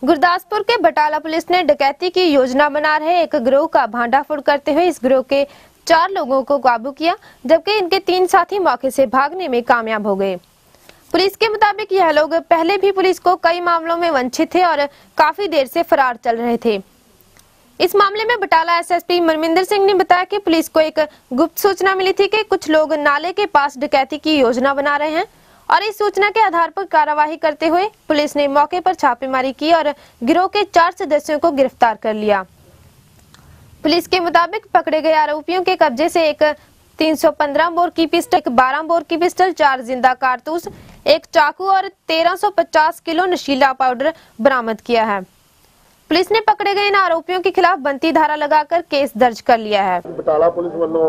गुरदासपुर के बटाला पुलिस ने डकैती की योजना बना रहे एक गिरोह का भांडाफोड़ करते हुए इस गिरोह के 4 लोगों को काबू किया, जबकि इनके 3 साथी मौके से भागने में कामयाब हो गए। पुलिस के मुताबिक यह लोग पहले भी पुलिस को कई मामलों में वंचित थे और काफी देर से फरार चल रहे थे। इस मामले में बटाला एसएसपी मनविंदर सिंह ने बताया कि पुलिस को एक गुप्त सूचना मिली थी कि कुछ लोग नाले के पास डकैती की योजना बना रहे हैं और इस सूचना के आधार पर कार्यवाही करते हुए पुलिस ने मौके पर छापेमारी की और गिरोह के 4 सदस्यों को गिरफ्तार कर लिया। पुलिस के मुताबिक पकड़े गए आरोपियों के कब्जे से एक 315 बोर की पिस्टल, एक 12 बोर की पिस्टल, 4 जिंदा कारतूस, एक चाकू और 1350 किलो नशीला पाउडर बरामद किया है। पुलिस ने पकड़े गए इन आरोपियों के खिलाफ बनती धारा लगाकर केस दर्ज कर लिया है। बटाला पुलिस वालों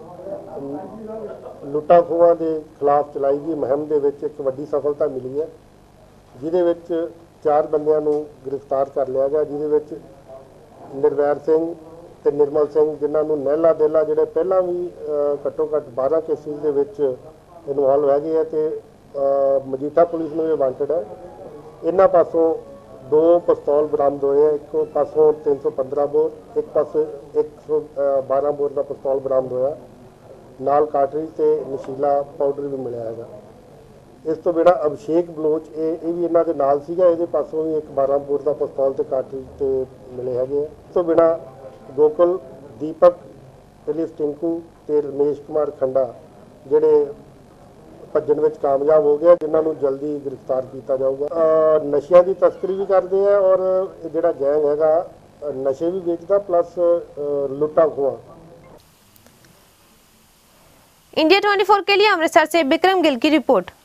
लुट्टा खोहां के खिलाफ चलाई गई मुहिम दे विच एक वड्डी सफलता मिली है, जिहदे विच 4 बंदियां नूं गिरफ्तार कर लिया गया, जिहदे विच निर्वैर सिंह ते निर्मल सिंह, जिन्हां नूं नैला देला जिहड़े पहलां भी घट्टो घट्ट 12 केसिस दे विच इनवॉल्व हैगे है ते मजीठा पुलिस में भी वांटेड है। इन्हां पासों 2 पिस्तौल बरामद होए, एक पासों 315 बोर, एक पासों 112 बोर का पिस्तौल बरामद होया, नाल काटरी ते नशीला पाउडर भी मिलिया है। इस तो बिना अभिषेक बलोच ये भी इन्हां दे नाल सीगा, इहदे पासों भी एक 12 बोर का पिस्तौल ते काटरी ते मिले हैगे। इस तो बिना गोकुल, दीपक, पुलिस टिंकू ते रमेश कुमार खंडा जिहड़े भज्जण विच कामयाब हो गया, जिन्हां नूं जल्दी गिरफ्तार किया जाऊगा। नशियां की तस्करी भी करते हैं और जिहड़ा गैंग हैगा नशे भी बेचता प्लस लुट्टा खोहा। इंडिया 24 के लिए अमृतसर से बिक्रम गिल की रिपोर्ट।